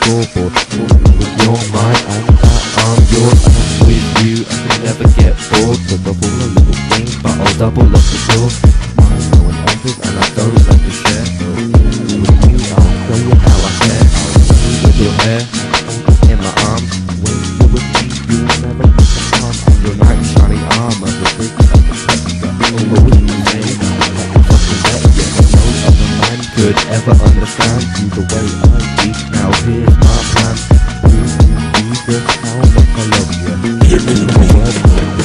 scoreboard. With your mind and that I'm yours, and with you I can never get bored. With the all a little thing, but I'll double up the door. Mine no one enters and I don't let me share. With you I'll show you how I care. I'll show you with your hair in my arms. When you're with me you will never get the palm. I'm your knight in shining armor, the big of the picture. Over with me, babe. Fucking bet, yeah, no other man could ever understand you the way I do. Now here's my plan. Prove to you just how much I love you. Give me my word for it,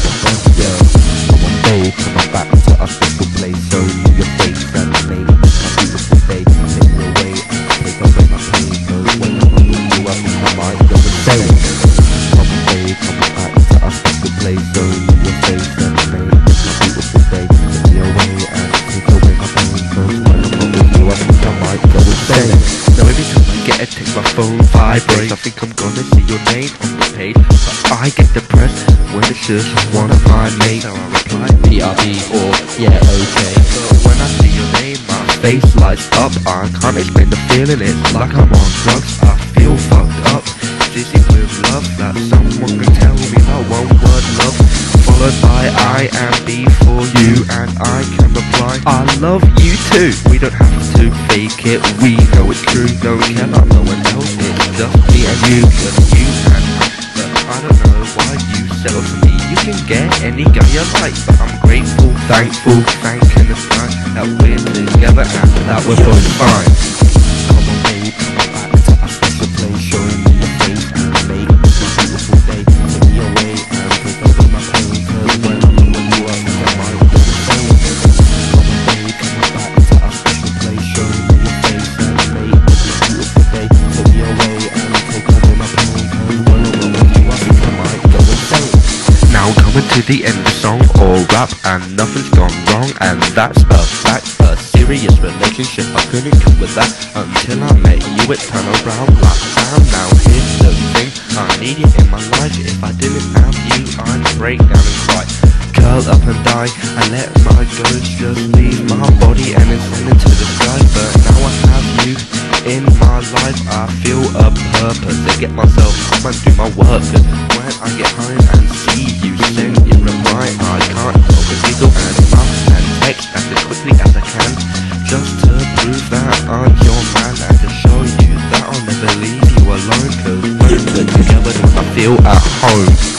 yeah. Come on, babe, come on back to our special place. Show you your face and make it a beautiful day. Take me away and take away my pain. Cause when I'm with you I think I might go insane. Come on, babe, come on back to our special place. Show you your face and make it a beautiful day. Take me away and take away my pain. Cause when I'm with you I think I might go insane. Now every time I get a text my phone vibrates. I think I'm gonna see your name on the page, but I get depressed when it's just one of my mates. So I reply PRB or yeah okay. But when I see your name my face lights up. I can't explain the feeling, it's like I'm on drugs. I feel fucked up, dizzy with love. That someone can tell me that one word love, followed by I and B for you, and I can reply I love you too. We don't have to fake it, we know it's true. Don't care about no one else, it's just me and you. Just you and I, but I don't know why you settle for me. You can get any guy you like, but I'm grateful, thankful, thanking the sky that we're together and that we're both fine. Come on babe, come on back to our special place. Show me your face and make this a beautiful day. Take me away and take away my pain. Cause when I'm with you I think I might go insane. Come on babe, come on back to our special place. Show me your face and make this a beautiful day. Take me away and take away my pain. Cause when I'm with you I think I might go insane. Now coming to the end of the song or rap, and nothing's gone wrong, and that's a fact. A serious relationship, I couldn't cope with that until I met you. It turned around like damn. Now here's the thing, I need you in my life. If I didn't have you I'd break down and cry, curl up and die, and let my ghost just leave my body and ascend into the sky. But now I have you in my life, I feel a purpose to get myself up and do my work. Cause when I get home and see you send your reply, I can't help but giggle and smile and text as quickly as I can, just to prove that I'm your man and to show you that I'll never leave you alone. Cause when we're together I feel at home.